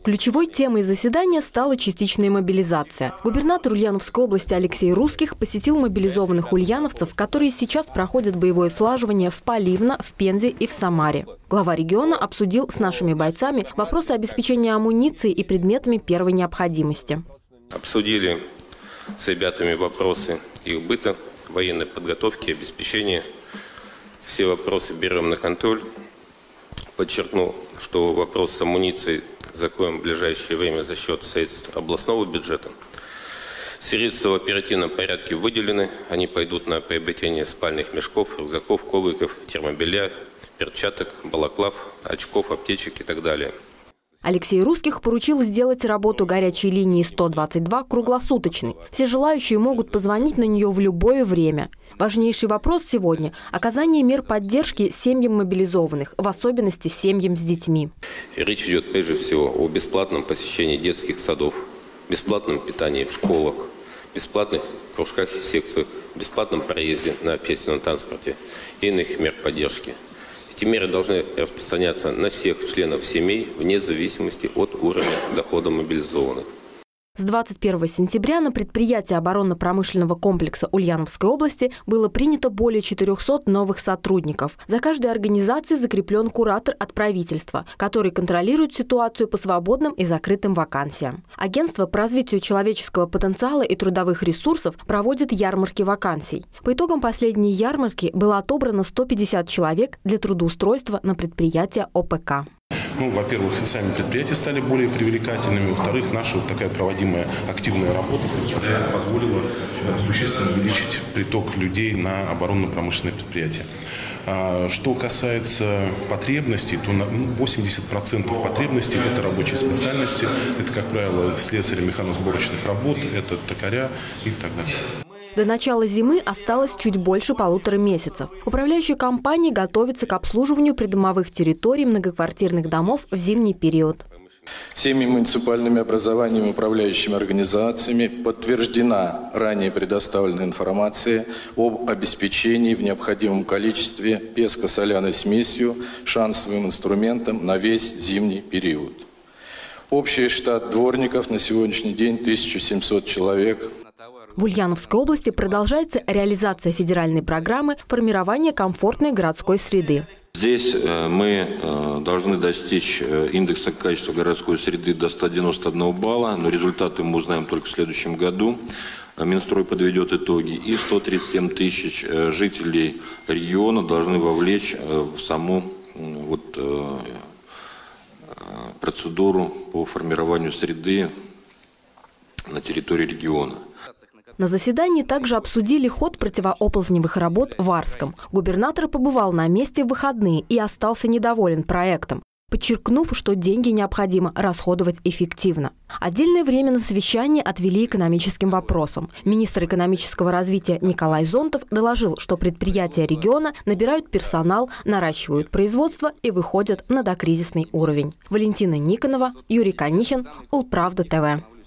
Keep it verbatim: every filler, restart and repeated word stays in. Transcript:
Ключевой темой заседания стала частичная мобилизация. Губернатор Ульяновской области Алексей Русских посетил мобилизованных ульяновцев, которые сейчас проходят боевое слаживание в Поливно, в Пензе и в Самаре. Глава региона обсудил с нашими бойцами вопросы обеспечения амуницией и предметами первой необходимости. Обсудили с ребятами вопросы их быта, военной подготовки, обеспечения. Все вопросы берем на контроль. Подчеркну, что вопрос с амуницией закроем в ближайшее время за счет средств областного бюджета. Средства в оперативном порядке выделены. Они пойдут на приобретение спальных мешков, рюкзаков, ковриков, термобелья, перчаток, балаклав, очков, аптечек и так далее. Алексей Русских поручил сделать работу горячей линии сто двадцать два круглосуточной. Все желающие могут позвонить на нее в любое время. Важнейший вопрос сегодня – оказание мер поддержки семьям мобилизованных, в особенности семьям с детьми. Речь идет прежде всего о бесплатном посещении детских садов, бесплатном питании в школах, бесплатных кружках и секциях, бесплатном проезде на общественном транспорте и иных мер поддержки. Эти меры должны распространяться на всех членов семей вне зависимости от уровня дохода мобилизованных. С двадцать первого сентября на предприятии оборонно-промышленного комплекса Ульяновской области было принято более четырёхсот новых сотрудников. За каждой организацией закреплен куратор от правительства, который контролирует ситуацию по свободным и закрытым вакансиям. Агентство по развитию человеческого потенциала и трудовых ресурсов проводит ярмарки вакансий. По итогам последней ярмарки было отобрано сто пятьдесят человек для трудоустройства на предприятия О П К. Ну, во-первых, сами предприятия стали более привлекательными. Во-вторых, наша вот такая проводимая активная работа позволила существенно увеличить приток людей на оборонно-промышленные предприятия. Что касается потребностей, то восемьдесят процентов потребностей – это рабочие специальности. Это, как правило, слесари механосборочных работ, это токаря и так далее. До начала зимы осталось чуть больше полутора месяцев. Управляющая компания готовится к обслуживанию придомовых территорий многоквартирных домов в зимний период. Всеми муниципальными образованиями, управляющими организациями подтверждена ранее предоставленная информация об обеспечении в необходимом количестве песко-соляной смесью, шансовым инструментом на весь зимний период. Общий штат дворников на сегодняшний день тысяча семьсот человек. В Ульяновской области продолжается реализация федеральной программы формирования комфортной городской среды. Здесь мы должны достичь индекса качества городской среды до ста девяноста одного балла, но результаты мы узнаем только в следующем году. Минстрой подведет итоги, и сто тридцать семь тысяч жителей региона должны вовлечь в саму вот, процедуру по формированию среды на территории региона. На заседании также обсудили ход противооползневых работ в Арском. Губернатор побывал на месте в выходные и остался недоволен проектом, подчеркнув, что деньги необходимо расходовать эффективно. Отдельное время на совещание отвели экономическим вопросам. Министр экономического развития Николай Зонтов доложил, что предприятия региона набирают персонал, наращивают производство и выходят на докризисный уровень. Валентина Никонова, Юрий Канихин, Улправда Т В.